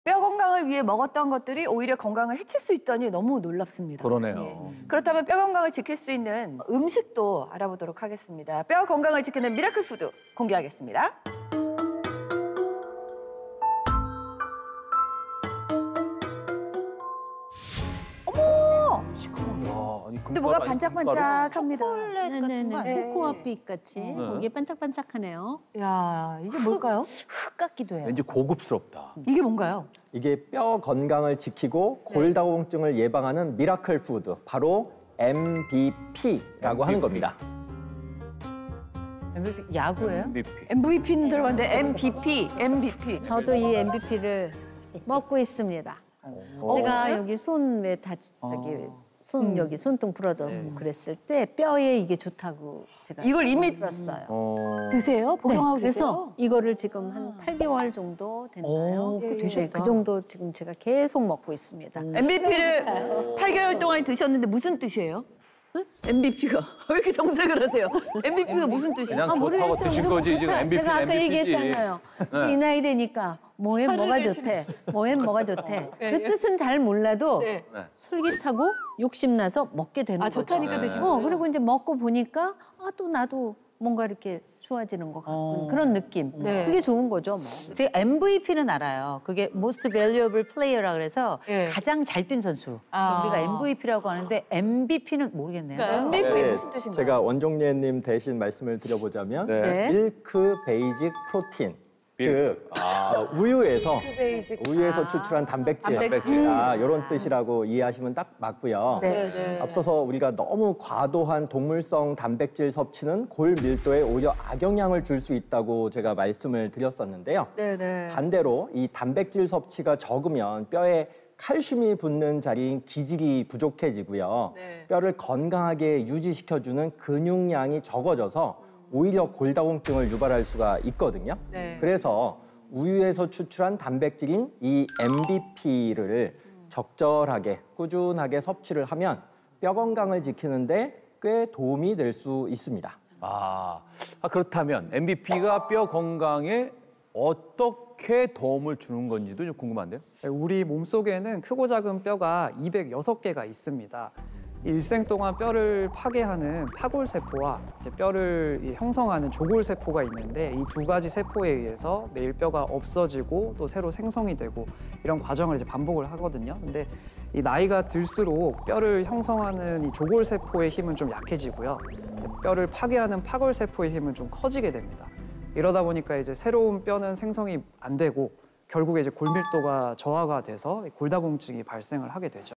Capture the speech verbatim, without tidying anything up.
뼈 건강을 위해 먹었던 것들이 오히려 건강을 해칠 수 있다니 너무 놀랍습니다. 그러네요. 예. 그렇다면 뼈 건강을 지킬 수 있는 음식도 알아보도록 하겠습니다. 뼈 건강을 지키는 미라클 푸드 공개하겠습니다. 어머! 야, 아니, 근데 뭐가 반짝반짝합니다. 초콜릿 같은 거 네네네. 아니에요? 코코아빛 같이 네. 이게 반짝반짝하네요. 야, 이게 뭘까요? 흙 같기도 해요. 왠지 고급스럽다. 이게 뭔가요? 이게 뼈 건강을 지키고 골다공증을 예방하는 미라클 푸드, 바로 엠비피라고 하는 겁니다. 엠브이피 야구예요? 엠브이피. 엠브이피는 들어봤는데 엠비피, 엠비피. 저도 이 엠비피를 먹고 있습니다. 어, 제가 그래요? 여기 손에 다 저기 손 여기 손등 부러져 그랬을 때 뼈에 이게 좋다고 제가 이걸 이미 들었어요. 어, 드세요? 복용하고 네, 그래서 계세요? 이거를 지금 한 팔 개월 정도 됐나요? 오, 그거 예, 예. 되셨다. 네, 그 정도 지금 제가 계속 먹고 있습니다. 엠비피를 팔 개월 동안 드셨는데 무슨 뜻이에요? 엠비피가 왜 이렇게 정색을 하세요? 엠비피가 무슨 뜻이에요? 그냥 좋다고 모르겠어요. 드신 무조건 거지, 지금 좋다. 엠비피 는 제가 아까 엠비피지. 얘기했잖아요. 이 나이 되니까 뭐엔 뭐가 좋대, 뭐엔 뭐가 좋대. 그 뜻은 잘 몰라도 네. 솔깃하고 욕심나서 먹게 되는 아, 거죠. 좋다니까 네. 드시고. 어, 그리고 이제 먹고 보니까 아, 또 나도 뭔가 이렇게 좋아지는 것 같고 어. 그런 느낌. 네. 그게 좋은 거죠, 뭐. 제가 엠브이피는 알아요. 그게 Most Valuable Player라 그래서 예. 가장 잘 뛴 선수. 아. 우리가 엠브이피라고 하는데 엠비피는 모르겠네요. 엠비피 네, 무슨 뜻인가요? 제가 원종례님 대신 말씀을 드려보자면 네. 밀크 베이직 프로틴, 밀- 즉 어, 우유에서 베이직. 우유에서 아. 추출한 단백질, 단백질. 아, 이런 뜻이라고 이해하시면 딱 맞고요. 네, 네. 앞서서 우리가 너무 과도한 동물성 단백질 섭취는 골 밀도에 오히려 악영향을 줄 수 있다고 제가 말씀을 드렸었는데요. 네, 네. 반대로 이 단백질 섭취가 적으면 뼈에 칼슘이 붙는 자리인 기질이 부족해지고요. 네. 뼈를 건강하게 유지시켜주는 근육량이 적어져서 오히려 골다공증을 유발할 수가 있거든요. 네. 그래서 우유에서 추출한 단백질인 이 엠비피를 적절하게 꾸준하게 섭취를 하면 뼈 건강을 지키는데 꽤 도움이 될 수 있습니다. 아, 아, 그렇다면 엠비피가 뼈 건강에 어떻게 도움을 주는 건지도 좀 궁금한데요. 우리 몸속에는 크고 작은 뼈가 이백육 개가 있습니다. 일생 동안 뼈를 파괴하는 파골세포와 이제 뼈를 형성하는 조골세포가 있는데 이 두 가지 세포에 의해서 매일 뼈가 없어지고 또 새로 생성이 되고 이런 과정을 이제 반복을 하거든요. 근데 이 나이가 들수록 뼈를 형성하는 이 조골세포의 힘은 좀 약해지고요. 뼈를 파괴하는 파골세포의 힘은 좀 커지게 됩니다. 이러다 보니까 이제 새로운 뼈는 생성이 안 되고 결국에 이제 골밀도가 저하가 돼서 골다공증이 발생을 하게 되죠.